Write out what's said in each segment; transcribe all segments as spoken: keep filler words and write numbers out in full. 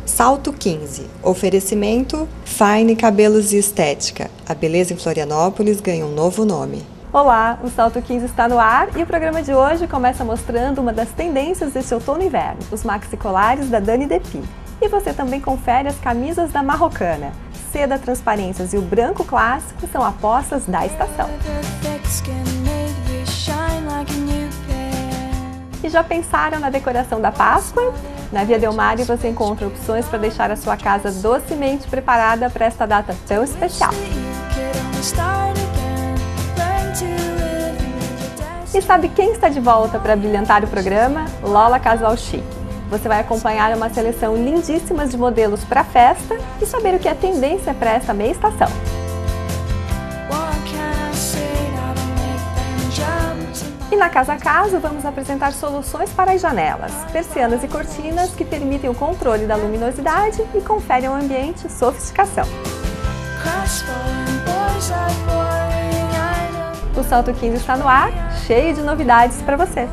Salto quinze, oferecimento Fine Cabelos e Estética. A beleza em Florianópolis ganha um novo nome. Olá, o Salto quinze está no ar e o programa de hoje começa mostrando uma das tendências desse outono e inverno, os maxi colares da Dani Depi. E você também confere as camisas da Marrocana. Seda Transparências e o branco clássico são apostas da estação. E já pensaram na decoração da Páscoa? Na Via Del Mare você encontra opções para deixar a sua casa docemente preparada para esta data tão especial. E sabe quem está de volta para brilhantar o programa? Lola Casual Chic. Você vai acompanhar uma seleção lindíssima de modelos para festa e saber o que é tendência para esta meia estação. E na Casa a Casa vamos apresentar soluções para as janelas, persianas e cortinas que permitem o controle da luminosidade e conferem ao ambiente sofisticação. O Salto quinze está no ar, cheio de novidades para você.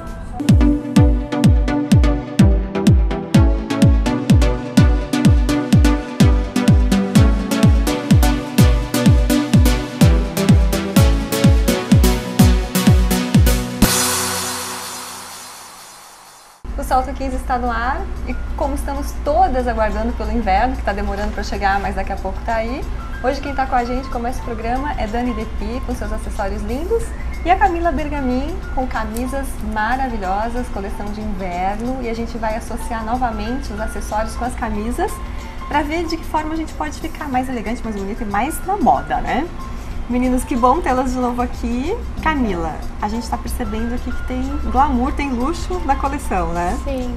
O Salto quinze está no ar e como estamos todas aguardando pelo inverno, que está demorando para chegar, mas daqui a pouco está aí, hoje quem está com a gente, começa o programa, é Dani Depi, com seus acessórios lindos, e a Camila Bergamin, com camisas maravilhosas, coleção de inverno, e a gente vai associar novamente os acessórios com as camisas, para ver de que forma a gente pode ficar mais elegante, mais bonita e mais na moda, né? Meninos, que bom tê-las de novo aqui. Camila, a gente está percebendo aqui que tem glamour, tem luxo na coleção, né? Sim.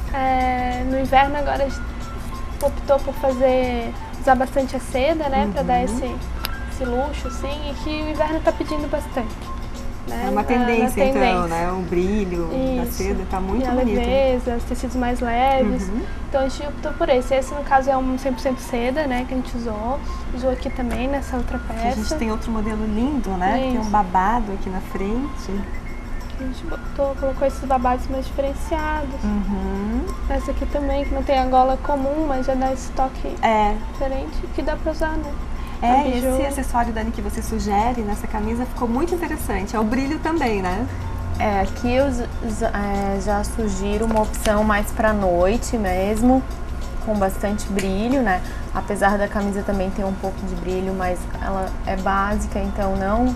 É, no inverno agora a gente optou por fazer, usar bastante a seda, né? Uhum. Para dar esse, esse luxo, assim, e que o inverno está pedindo bastante. Né? É uma tendência, na, na então, tendência. né? O brilho Isso. da seda está muito e a bonito. leveza, os tecidos mais leves. Uhum. Então a gente optou por esse. Esse, no caso, é um cem por cento seda, né? Que a gente usou. Usou aqui também, nessa outra peça. Aqui a gente tem outro modelo lindo, né? Isso. Que tem um babado aqui na frente. A gente botou, colocou esses babados mais diferenciados. Uhum. Essa aqui também, que não tem a gola comum, mas já dá esse toque é. diferente, que dá pra usar, né? É, esse acessório, Dani, que você sugere nessa camisa ficou muito interessante. É o brilho também, né? É, aqui eu é, já sugiro uma opção mais pra noite mesmo, com bastante brilho, né? Apesar da camisa também ter um pouco de brilho, mas ela é básica, então não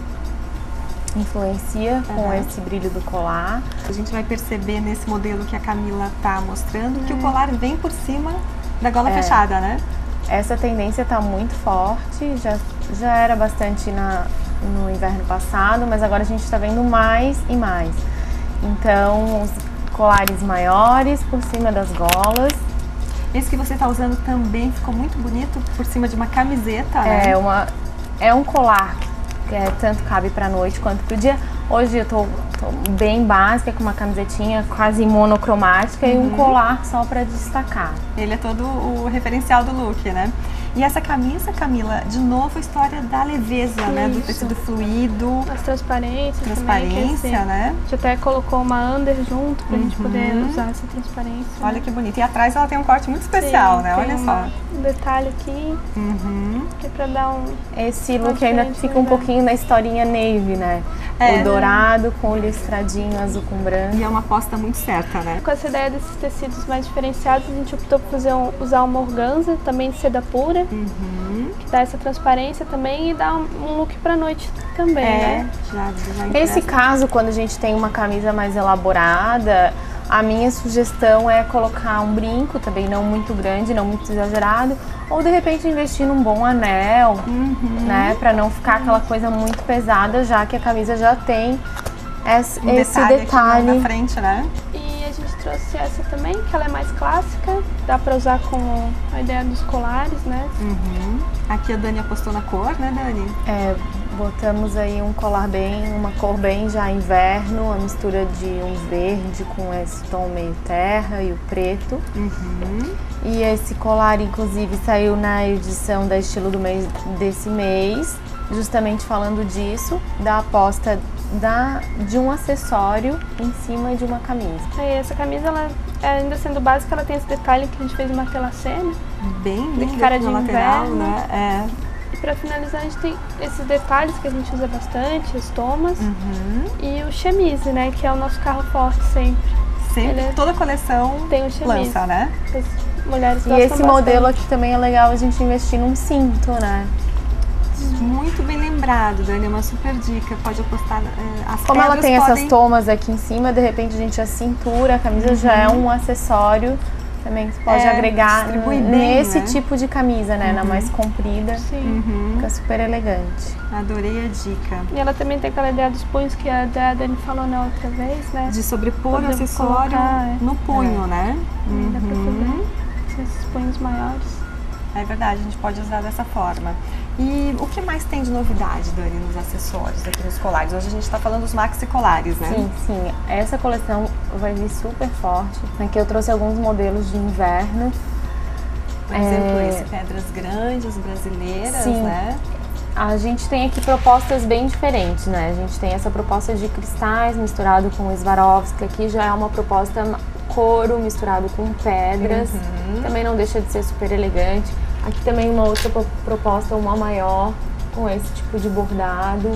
influencia uhum. com esse brilho do colar. A gente vai perceber nesse modelo que a Camila tá mostrando que é. o colar vem por cima da gola é. fechada, né? Essa tendência está muito forte, já, já era bastante na, no inverno passado, mas agora a gente está vendo mais e mais. Então, os colares maiores por cima das golas. Esse que você está usando também ficou muito bonito por cima de uma camiseta, né? É, uma, é um colar que é, tanto cabe para noite quanto para o dia. Hoje eu tô, tô bem básica, com uma camisetinha quase monocromática uhum. e um colar só para destacar. Ele é todo o referencial do look, né? E essa camisa, Camila, de novo a história da leveza, Isso. né? Do tecido fluido. As transparências Transparência, também, né? A gente até colocou uma under junto pra uhum. gente poder usar essa transparência. Olha né? que bonito. E atrás ela tem um corte muito especial, Sim, né? Olha só. Um detalhe aqui, uhum. que é pra dar um... Esse look ainda fica um pouquinho na historinha navy, né? É, o dourado com o listradinho azul com branco. E é uma aposta muito certa, né? Com essa ideia desses tecidos mais diferenciados, a gente optou por fazer um, usar uma organza, também de seda pura, uhum. que dá essa transparência também e dá um, um look pra noite também, é, né? Já, já Nesse caso, quando a gente tem uma camisa mais elaborada, a minha sugestão é colocar um brinco, também não muito grande, não muito exagerado, ou de repente investir num bom anel, uhum. né, pra não ficar aquela coisa muito pesada, já que a camisa já tem esse, um esse detalhe, detalhe. aqui na frente, né? E a gente trouxe essa também, que ela é mais clássica, dá pra usar com a ideia dos colares, né? Uhum. Aqui a Dani apostou na cor, né, Dani? É, botamos aí um colar bem, uma cor bem já inverno, a mistura de um verde com esse tom meio terra e o preto. Uhum. E esse colar, inclusive, saiu na edição da Estilo do mês desse mês, justamente falando disso, da aposta da, de um acessório em cima de uma camisa. Aí essa camisa, ela, ainda sendo básica, ela tem esse detalhe que a gente fez uma telacê, né? Bem linda cara de na lateral, inverno. né? É. E pra finalizar, a gente tem esses detalhes que a gente usa bastante, as tomas, Uhum. e o chemise, né? Que é o nosso carro forte sempre. Sempre, Ele é- toda coleção Tem o chemise. lança, né? As mulheres E gostam esse bastante. modelo aqui também é legal a gente investir num cinto, né? Muito bem lembrado, Dani, é uma super dica. Pode apostar. É, as Como ela pedras tem podem... essas tomas aqui em cima, de repente a gente a cintura, a camisa já é um acessório. Também você pode É, agregar distribui bem, nesse né? tipo de camisa, né? Na mais comprida. Sim. Uhum. Fica super elegante. Adorei a dica. E ela também tem aquela ideia dos punhos que a Dani falou na outra vez, né? De sobrepor o Poder acessório colocar, é. no punho, né? Dá pra Uhum. fazer esses punhos maiores. É verdade, a gente pode usar dessa forma. E o que mais tem de novidade, Dani, nos acessórios aqui nos colares? Hoje a gente está falando dos maxi colares, né? Sim, sim. Essa coleção vai vir super forte. Aqui eu trouxe alguns modelos de inverno. Por exemplo, É. esse pedras grandes brasileiras, Sim. né? A gente tem aqui propostas bem diferentes, né? A gente tem essa proposta de cristais misturado com Swarovski, aqui já é uma proposta couro misturado com pedras, Uhum. também não deixa de ser super elegante. Aqui também uma outra pro- proposta, uma maior, com esse tipo de bordado.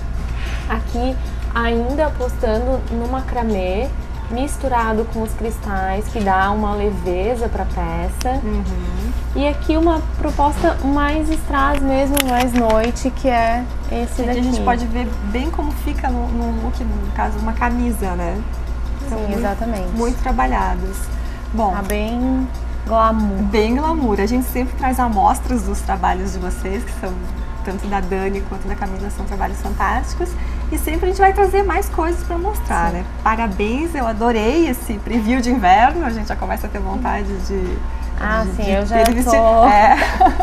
Aqui ainda apostando no macramê, misturado com os cristais, que dá uma leveza para a peça. Uhum. E aqui uma proposta mais strass mesmo, mais noite, que é esse Aqui daqui. a gente pode ver bem como fica no, no look, no caso, uma camisa, né? São Sim, muito- exatamente. Muito trabalhados. Bom, Tá bem glamour. bem glamour. A gente sempre traz amostras dos trabalhos de vocês, que são tanto da Dani quanto da Camila, são trabalhos fantásticos. E sempre a gente vai trazer mais coisas para mostrar, né? Parabéns, eu adorei esse preview de inverno. A gente já começa a ter vontade de... Ah, de- sim, de eu já ter tô... vestido. É.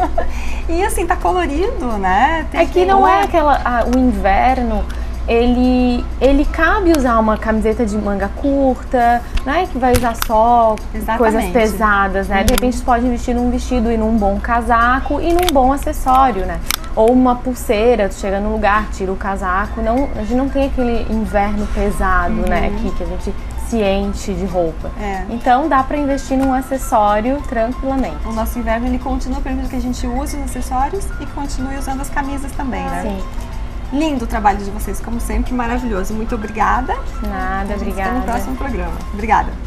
E assim, tá colorido, né? Tem É que não cor. é aquela... ah, o inverno, ele, ele cabe usar uma camiseta de manga curta, não é que vai usar só Exatamente. coisas pesadas, né? De repente você pode vestir num vestido e num bom casaco e num bom acessório, né? Ou uma pulseira, tu chega no lugar, tira o casaco, não, a gente não tem aquele inverno pesado, né? Aqui, que a gente se enche de roupa. É. Então dá pra investir num acessório tranquilamente. O nosso inverno, ele continua permitindo que a gente use os acessórios e continue usando as camisas também, né? Sim, Lindo o trabalho de vocês, como sempre, maravilhoso. Muito obrigada. nada, A gente se vê obrigada. no próximo programa. Obrigada.